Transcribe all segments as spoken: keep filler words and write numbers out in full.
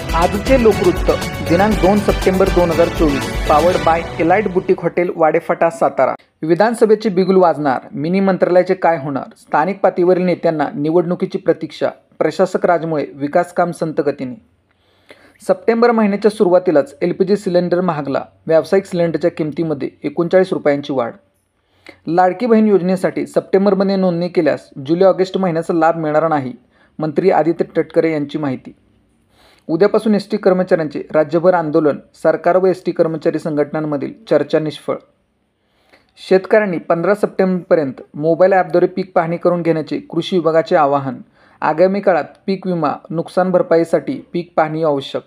आजचे लोकवृत्त दिनांक दोन सप्टेंबर दोन हजार चोवीस powered by elite boutique hotel Wadephata Satara. विधानसभेचे बिगुल वाजणार, मिनी मंत्रालयाचे काय होणार, स्थानिक पातळीवरील नेत्यांना निवडणुकीची प्रतीक्षा, प्रशासक राजमुळे विकास काम संत गतीने। सप्टेंबर महिन्याच्या सुरुवातीलाच एल पी जी सिलेंडर महागला, व्यावसायिक सिलेंडरच्या किमतीमध्ये एकोणचाळीस रुपयांची वाढ। लाडकी बहीण योजनेसाठी सप्टेंबरमध्ये नोंदणी केल्यास जुलै ऑगस्ट महिन्याचा लाभ मिळणार नाही, मंत्री आदित्य तटकरे यांची माहिती। उद्यापासून एस टी कर्मचाऱ्यांचे राज्यभर आंदोलन, सरकार व एस टी कर्मचारी संघटनांमधील चर्चा निष्फळ। शेतकऱ्यांनी पंधरा सप्टेंबरपर्यंत मोबाईल ॲपद्वारे पीक पाहणी करून घेण्याचे कृषी विभागाचे आवाहन। आगामी काळात पीक विमा, नुकसान भरपाईसाठी पीक पाहणी आवश्यक।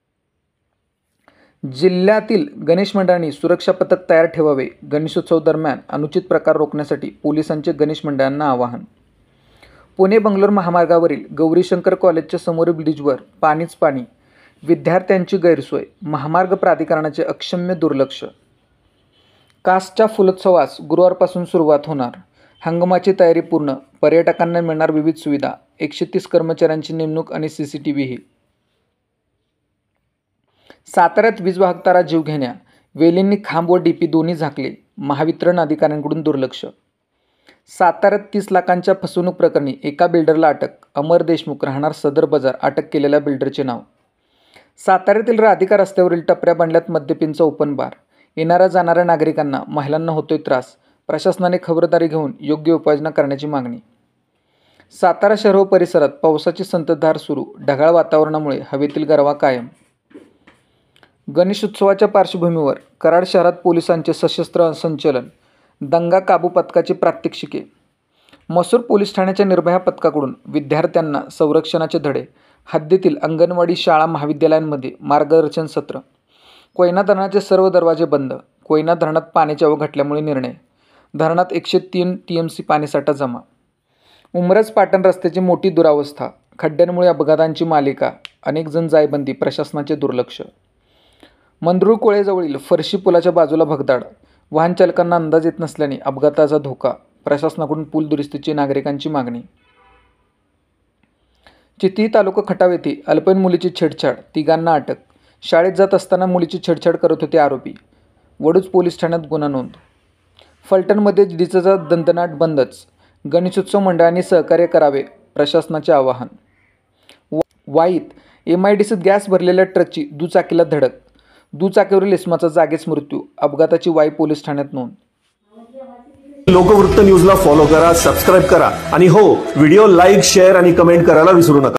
जिल्ह्यातील गणेश मंडळांनी सुरक्षा पथक तयार ठेवावे, गणेशोत्सव दरम्यान अनुचित प्रकार रोखण्यासाठी पोलिसांचे गणेश मंडळांना आवाहन। पुणे बंगलोर महामार्गावरील गौरीशंकर कॉलेजच्या समोरील ब्रिजवर पाणीच पाणी, विद्यार्थ्यांची गैरसोय, महामार्ग प्राधिकरणाचे अक्षम्य दुर्लक्ष। कासच्या फुलोत्सवास गुरुवारपासून सुरुवात होणार, हंगामाची तयारी पूर्ण, पर्यटकांना मिळणार विविध सुविधा, एकशे तीस कर्मचाऱ्यांची नेमणूक आणि सी सी टी व्ही। साताऱ्यात वीज वाहक तारा जीवघेण्या, वेलींनी खांब व डीपी दोन्ही झाकले, महावितरण अधिकाऱ्यांकडून दुर्लक्ष। साताऱ्यात तीस लाखांच्या फसवणूक प्रकरणी एका बिल्डरला अटक, अमर देशमुख राहणार सदर बाजार, अटक केलेल्या बिल्डरचे नाव। साताऱ्यातील राधिका रस्त्यावरील टपऱ्या बांधल्यात मद्यपींचा ओपन बार, येणाऱ्या जाणाऱ्या नागरिकांना महिलांना होतोय त्रास, प्रशासनाने खबरदारी घेऊन योग्य उपाययोजना करण्याची मागणी। सातारा शहर व परिसरात पावसाची संततधार सुरू, ढगाळ वातावरणामुळे हवेतील गारवा कायम। गणेशोत्सवाच्या पार्श्वभूमीवर कराड शहरात पोलिसांचे सशस्त्र संचलन, दंगा काबू पथकाची प्रात्यक्षिके। मसूर पोलीस ठाण्याच्या निर्भया पथकाकडून विद्यार्थ्यांना संरक्षणाचे धडे, हद्दीतील अंगणवाडी शाळा महाविद्यालयांमध्ये मार्गदर्शन सत्र। कोयना धरणाचे सर्व दरवाजे बंद, कोयना धरणात पाण्याची आवक घटल्यामुळे निर्णय, धरणात एकशे तीन टी एम सी पाणीसाठा जमा। उमरज पाटण रस्त्याची मोठी दुरावस्था, खड्ड्यांमुळे अपघातांची मालिका, अनेक जण जायबंदी, प्रशासनाचे दुर्लक्ष। मंदरुळ कोळेजवळील फरशी पुलाच्या बाजूला भगदाड, वाहन चालकांना अंदाज येत नसल्याने अपघाताचा धोका, प्रशासनाकडून पूल दुरुस्तीची नागरिकांची मागणी। चित्ती तालुका खटाव येथे अल्पवयीन मुलीची छेडछाड, तिघांना अटक, शाळेत जात असताना मुलीची छेडछाड करत होते आरोपी, वडूज पोलीस ठाण्यात गुन्हा नोंद। फलटणमध्ये डीजेचा दणदणाट बंदच, गणेशोत्सव मंडळांनी सहकार्य करावे, प्रशासनाचे आवाहन। वाईत एम आय डी सीत गॅस भरलेल्या ट्रकची दुचाकीला धडक, दुचाकीवरील इसमाचा जागीच मृत्यू, अपघाताची वाई पोलीस ठाण्यात नोंद। लोकवृत्त न्यूजला फॉलो करा, सबस्क्राईब करा आणि हो, व्हिडिओ लाईक, शेअर आणि कमेंट करायला विसरू नका।